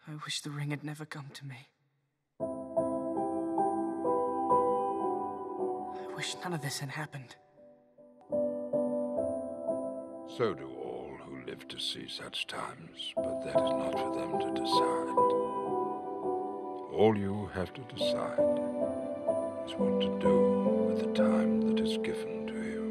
I wish the ring had never come to me. I wish none of this had happened. So do all who live to see such times, but that is not for them to decide. All you have to decide is what to do with the time that is given to you.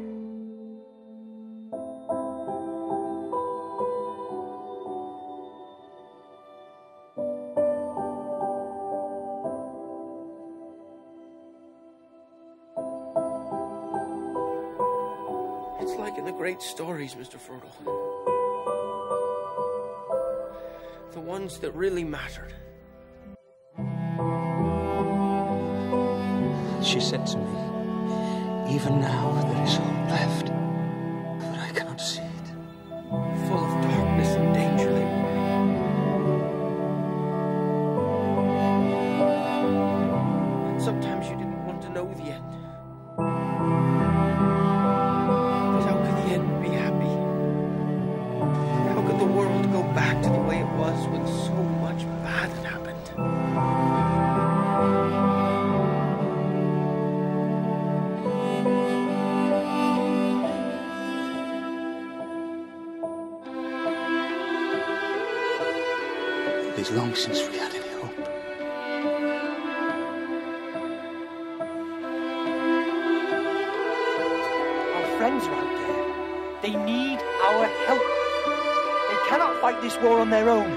It's like in the great stories, Mr. Frodo. The ones that really mattered. She said to me, even now there is hope left, but I cannot see it. Full of darkness and danger they were. And sometimes you didn't want to know the end. But how could the end be happy? How could the world go back to the way it was when so much bad had happened? It is long since we had any hope. Our friends are out there. They need our help. They cannot fight this war on their own.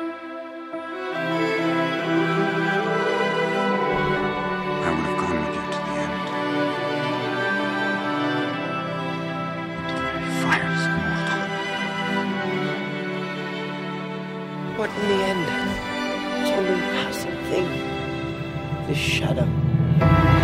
I would have gone with you to the end. Into the very fires of Mordor. But in the end, it's only a passing thing. This shadow.